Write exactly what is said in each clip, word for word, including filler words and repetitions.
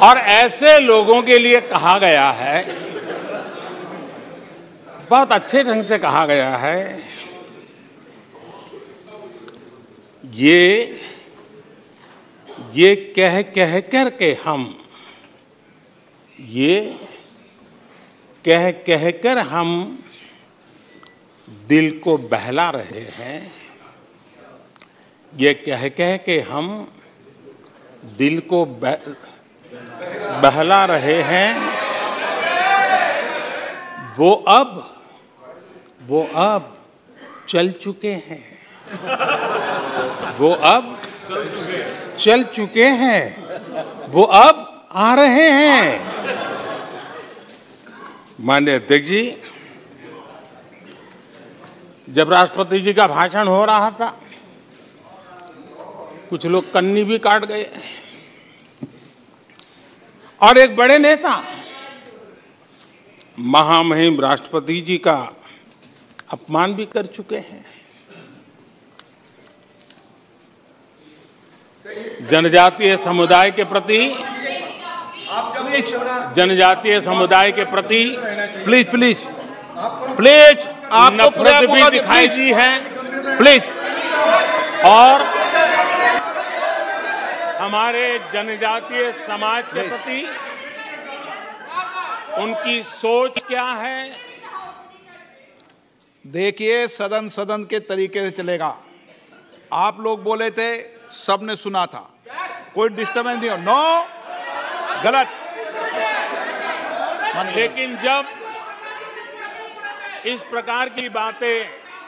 और ऐसे लोगों के लिए कहा गया है, बहुत अच्छे ढंग से कहा गया है, ये ये कह कह कर के हम ये कह कह कर हम दिल को बहला रहे हैं, ये कह कह के हम दिल को बह, बहला रहे हैं। वो अब वो अब चल चुके हैं, वो अब चल चुके हैं, वो अब आ रहे हैं। माननीय अध्यक्ष जी, जब राष्ट्रपति जी का भाषण हो रहा था, कुछ लोग कन्नी भी काट गए और एक बड़े नेता महामहिम राष्ट्रपति जी का अपमान भी कर चुके हैं। जनजातीय समुदाय के प्रति जनजातीय समुदाय के प्रति प्लीज प्लीज प्लीज आपको नफरत भी दिखाई दी है, प्लीज। और हमारे जनजातीय समाज के प्रति उनकी सोच क्या है। देखिए, सदन सदन के तरीके से चलेगा। आप लोग बोले थे, सबने सुना था, कोई डिस्टर्बेंस नहीं हो। नो, गलत। लेकिन जब इस प्रकार की बातें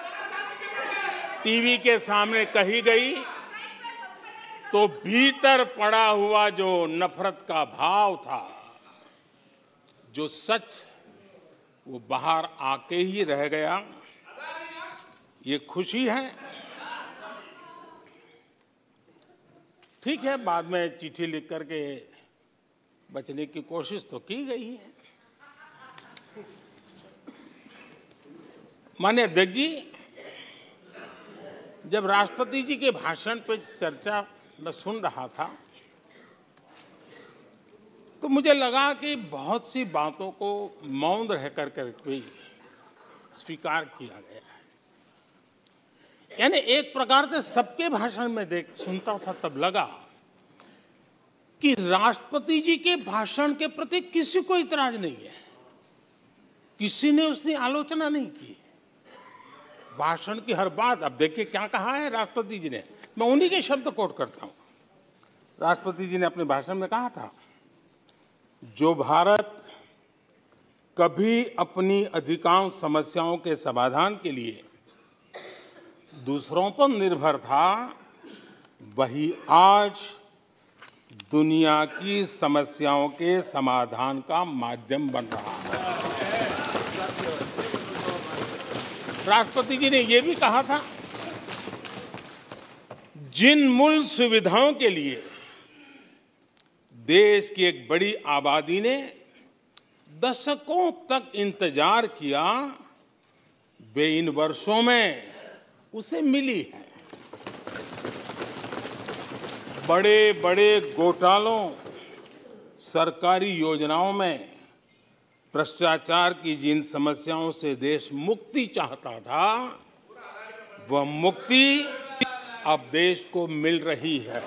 टीवी के सामने कही गई, तो भीतर पड़ा हुआ जो नफरत का भाव था, जो सच, वो बाहर आके ही रह गया। ये खुशी है। ठीक है, बाद में चिट्ठी लिख करके बचने की कोशिश तो की गई है। माननीय अध्यक्ष जी, जब राष्ट्रपति जी के भाषण पे चर्चा मैं सुन रहा था, तो मुझे लगा कि बहुत सी बातों को मौन रह कर कर भी स्वीकार किया गया है। यानी एक प्रकार से सबके भाषण में देख सुनता था, तब लगा कि राष्ट्रपति जी के भाषण के प्रति किसी को इतराज नहीं है, किसी ने उसकी आलोचना नहीं की। भाषण की हर बात, अब देखिए क्या कहा है राष्ट्रपति जी ने, मैं उन्हीं के शब्द कोट करता हूं। राष्ट्रपति जी ने अपने भाषण में कहा था, जो भारत कभी अपनी अधिकांश समस्याओं के समाधान के लिए दूसरों पर निर्भर था, वही आज दुनिया की समस्याओं के समाधान का माध्यम बन रहा है। राष्ट्रपति जी ने यह भी कहा था, जिन मूल सुविधाओं के लिए देश की एक बड़ी आबादी ने दशकों तक इंतजार किया, वे इन वर्षों में उसे मिली है। बड़े बड़े घोटालों, सरकारी योजनाओं में भ्रष्टाचार की जिन समस्याओं से देश मुक्ति चाहता था, वह मुक्ति अब देश को मिल रही है।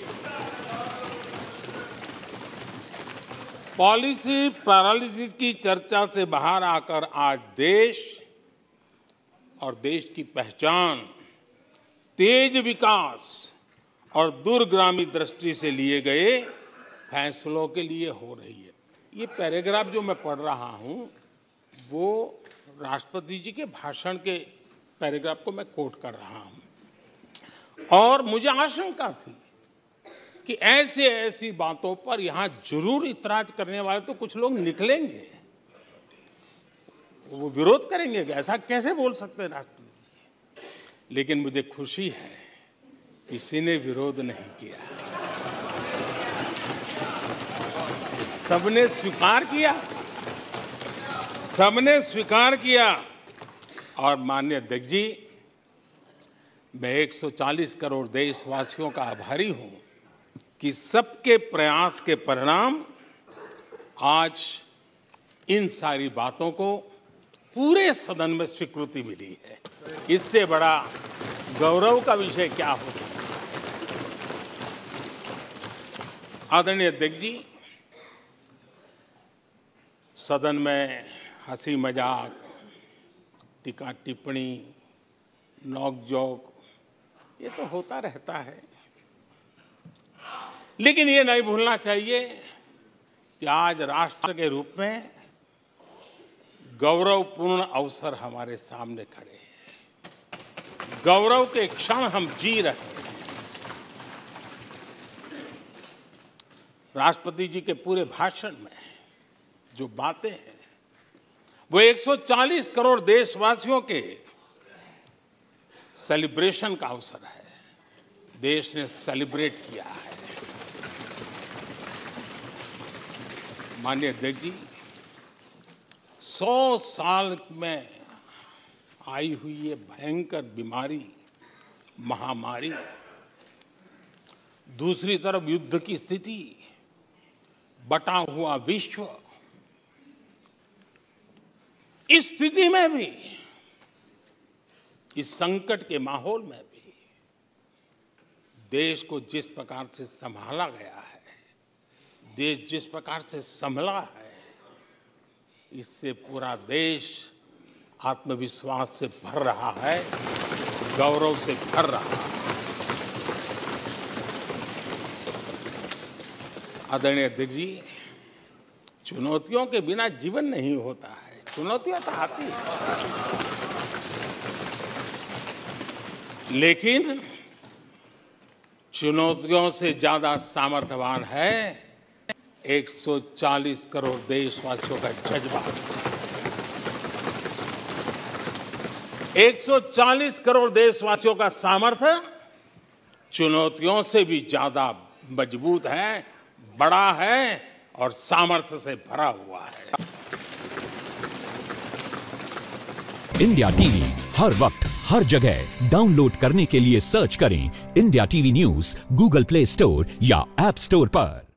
पॉलिसी पैरालिसिस की चर्चा से बाहर आकर आज देश और देश की पहचान तेज विकास और दूरगामी दृष्टि से लिए गए फैसलों के लिए हो रही है। ये पैराग्राफ जो मैं पढ़ रहा हूं, वो राष्ट्रपति जी के भाषण के पैराग्राफ को मैं कोट कर रहा हूं। और मुझे आशंका थी कि ऐसे ऐसी बातों पर यहां जरूर इतराज करने वाले तो कुछ लोग निकलेंगे, वो विरोध करेंगे, ऐसा कैसे बोल सकते हैं राष्ट्रपति। लेकिन मुझे खुशी है, किसी ने विरोध नहीं किया, सबने स्वीकार किया, सबने स्वीकार किया। और माननीय अध्यक्ष जी, मैं एक सौ चालीस करोड़ देशवासियों का आभारी हूं कि सबके प्रयास के परिणाम आज इन सारी बातों को पूरे सदन में स्वीकृति मिली है। इससे बड़ा गौरव का विषय क्या होगा। आदरणीय अध्यक्ष जी, सदन में हंसी मजाक, टीका टिप्पणी, नोक-झोंक ये तो होता रहता है, लेकिन ये नहीं भूलना चाहिए कि आज राष्ट्र के रूप में गौरवपूर्ण अवसर हमारे सामने खड़े हैं। गौरव के क्षण हम जी रहे हैं। राष्ट्रपति जी के पूरे भाषण में जो बातें हैं वो एक सौ चालीस करोड़ देशवासियों के सेलिब्रेशन का अवसर है। देश ने सेलिब्रेट किया है। माननीय अध्यक्ष जी, सौ साल में आई हुई ये भयंकर बीमारी, महामारी, दूसरी तरफ युद्ध की स्थिति, बटा हुआ विश्व, इस स्थिति में भी, इस संकट के माहौल में भी देश को जिस प्रकार से संभाला गया है, देश जिस प्रकार से संभला है, इससे पूरा देश आत्मविश्वास से भर रहा है, गौरव से भर रहा है। आदरणीय अध्यक्ष जी, चुनौतियों के बिना जीवन नहीं होता है। चुनौतियां तो आती हैं, लेकिन चुनौतियों से ज्यादा सामर्थ्यवान है एक सौ चालीस करोड़ देशवासियों का जज्बा। एक सौ चालीस करोड़ देशवासियों का सामर्थ्य चुनौतियों से भी ज्यादा मजबूत है, बड़ा है और सामर्थ्य से भरा हुआ है। इंडिया टीवी हर वक्त हर जगह डाउनलोड करने के लिए सर्च करें India TV news Google Play Store या ऐप स्टोर पर।